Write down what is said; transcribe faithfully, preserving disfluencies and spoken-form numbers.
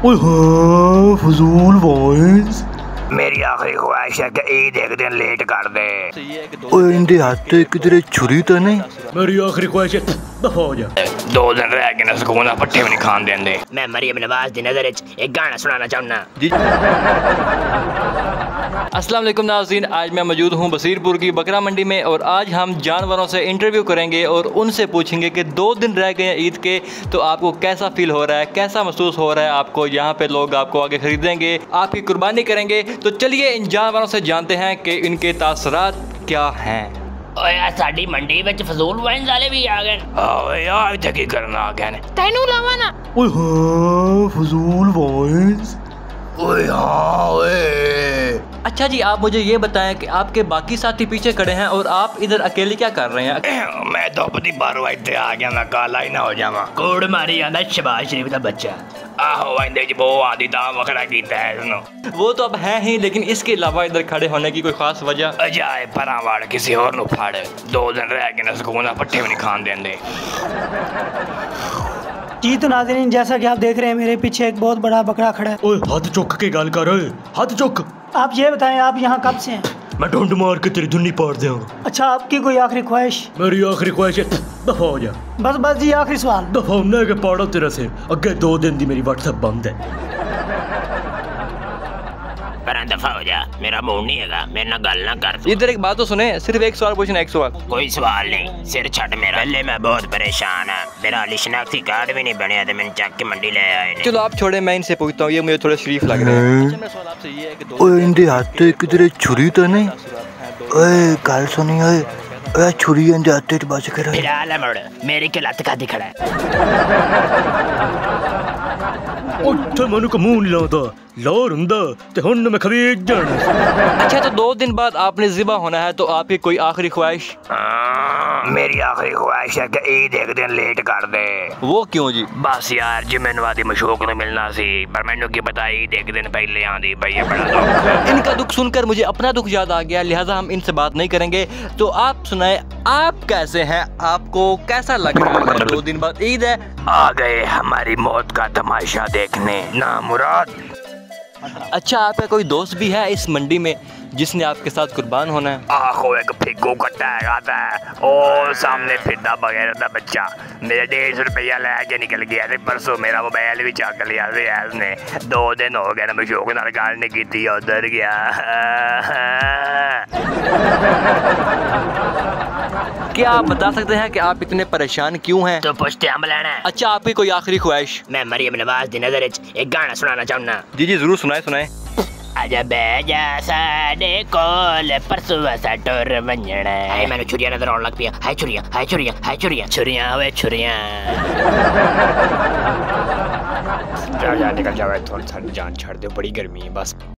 ओए हाँ, फजूल वाइन्स। मेरी आखिरी ख्वाहिश है कि ईद एक दिन लेट कर दे। ओए इंदे हाथ किधरे छुरी तो नहीं। मेरी आखिरी ख्वाहिश है दफा हो जा। दो दिन रह के ना सुकून ना पट्टे भी नहीं खान देंदे। मैं मरियम नवाज दी नजर एक गाना सुनाना चाहना। अस्सलाम वालेकुम नाज़रीन, आज मैं मौजूद हूँ बसीरपुर की बकरा मंडी में और आज हम जानवरों से इंटरव्यू करेंगे और उनसे पूछेंगे कि दो दिन रह गए हैं ईद के, तो आपको कैसा फील हो रहा है, कैसा महसूस हो रहा है आपको। यहाँ पे लोग आपको आगे खरीदेंगे, आपकी कुर्बानी करेंगे। तो चलिए इन जानवरों से जानते हैं कि इनके तासरात क्या हैं। ओए साडी मंडी विच फजूल वाइन वाले भी आ गए। ओए यार इत्थे की करना आ गए ने? तैनू लावा ना। ओए हाँ, फजूल वाइन्स। ओए हाँ ओए। अच्छा जी, आप मुझे ये बताएं कि आपके बाकी साथी पीछे खड़े हैं और आप इधर अकेले क्या कर रहे हैं? मैं तो अपनी बारो इत्थे आ गया, मैं काला ही ना हो जावा। कोड़ मारी आंदा शबाज शरीफ दा बच्चा। आहो इंदे च बहुत आदि दाम वखरा कीता है उसने। वो तो अब है ही, लेकिन इसके अलावा इधर खड़े होने की कोई खास वजह? अजाए परावाड़ किसी और नु फाड़। दो दिन रह के ना सुकून ना पट्टे भी नहीं खान देंदे। जी तो नाज़रीन, जैसा कि आप देख रहे हैं मेरे पीछे एक बहुत बड़ा बकरा खड़ा है। ओए हाथ चुक के गाल कर, हाथ चुक। आप ये बताएं, आप यहाँ कब से हैं? मैं ढूंढ मार के तेरी धुन्नी पाड़ दूंगा। अच्छा, आपकी कोई आखिरी ख्वाहिश? मेरी आखिरी ख्वाहिश है दफा हो जा। बस बस जी, आखिरी सवाल। दफा होने के पाड़ा तेरा से अगे दो दिन दी मेरी व्हाट्सएप बंद है। पर दफा हो जा, मेरा मूड नहीं हैगा, मेरे ना गल ना कर। इधर एक बात तो सुने, सिर्फ एक सवाल पूछना, एक सवाल। कोई सवाल नहीं, सिर छट मेरा। पहले मैं बहुत परेशान है, मेरा शनाख्ती कार्ड भी नहीं बनया तो मैंने चक के मंडी ले आए। चलो आप छोड़े, मैं इनसे पूछता हूँ, ये मुझे थोड़े शरीफ लग रहे हैं। अच्छा, मेरा सवाल आपसे ये है कि ओए इंदे हाथ किधरे छुरी तो नहीं। ओए गल सुनी, ओए ओए छुरी इंदे हाथ च बच के रह। फिलहाल मुड़ मेरी के लत का दिखड़ा है। ਉੱਥੇ ਮੈਨੂੰ ਕਮੂਨ ਲਾਉਂਦਾ ਲੋਰ ਹੁੰਦਾ ਤੇ ਹੁਣ ਮੈਂ ਖਵੇਜ ਜਾਣਾ। अच्छा, तो दो दिन बाद आपने ज़िबा होना है, तो आपकी कोई आखिरी ख्वाहिश? मेरी आखिरी ख्वाहिश है कि ईद एक दिन लेट कर दे। वो क्यों जी? बस यार जिम्मेवादी मशूक ने मिलना सी, पर मैनू की पता ईद एक दिन पहले आंदी पई है। बड़ा दुख। इनका दुख सुनकर मुझे अपना दुख याद आ गया, लिहाजा हम इनसे बात नहीं करेंगे। तो आप सुनाए, आप कैसे हैं, आपको कैसा लग रहा है? दो दिन बाद ईद है, आ गए हमारी मौत का तमाशा देखने ना मुराद। अच्छा, आपका कोई दोस्त भी है इस मंडी में जिसने आपके साथ कुर्बान होना है? आखो एक फिगू कट्टा है आता है और सामने फिरदा बगैर दा बच्चा मेरे डेढ़ सौ रुपया लेके निकल गया थे परसों। मेरा मोबाइल भी चक लिया उसने। दो दिन हो गए ना मैं शौक नाल गल नहीं की, उधर गया। क्या आप बता सकते हैं कि आप इतने परेशान क्यों हैं? तो पुछते हम लेना है। अच्छा, आपकी कोई आखिरी ख्वाहिश? मैं मरियम नवाज दी नजर एक गाना सुनाना चाहना। जी जी जरूर, सुनाए सुनाए। आजा बैजा साडे कोल परसों असा टुर वंजणा। हाय मैंने छुरियां नजर आने लग पिया। हाय छुरियां, हाय छुरियां, हाय छुरियां, छुरियां वे छुरियां। जा जा निकल जाओ, थोड़ी सा जान छाड़ दो, बड़ी गर्मी है बस।